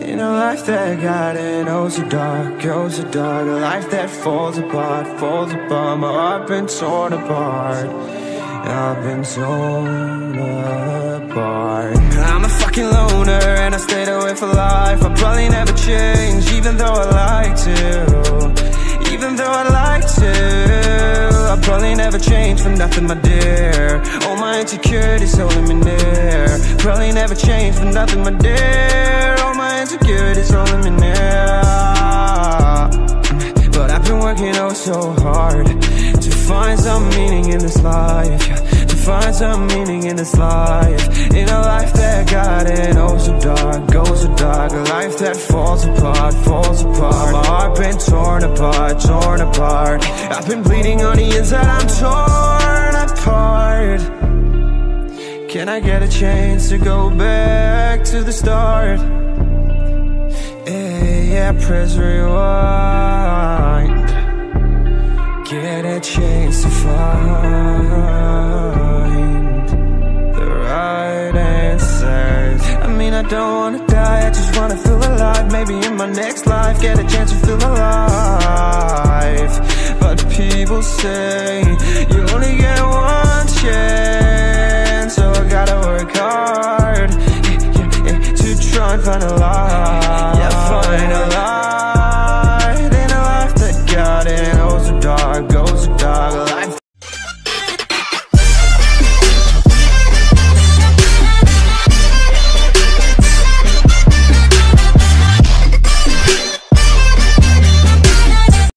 In a life that got it, oh so dark, oh so dark. A life that falls apart, falls apart. My heart been torn apart, I've been torn apart. I'm a fucking loner and I stayed away for life. I'll probably never change, even though I like to. Even though I'd like to, I'll probably never change for nothing, my dear. All my insecurities holding me near. Probably never change for nothing, my dear. All my insecurities holding me near. But I've been working oh so hard to find some meaning in this life, to find some meaning in this life. In a life that got it oh so dark, oh so dark. A life that falls apart, falls apart. My heart been torn apart, torn apart. I've been bleeding on the inside, I'm torn apart. Can I get a chance to go back to the start? Yeah, press rewind. Get a chance to find the right answers. I mean, I don't wanna die, I just wanna feel alive. Maybe in my next life, get a chance to feel alive. But people say you only get one chance, so I gotta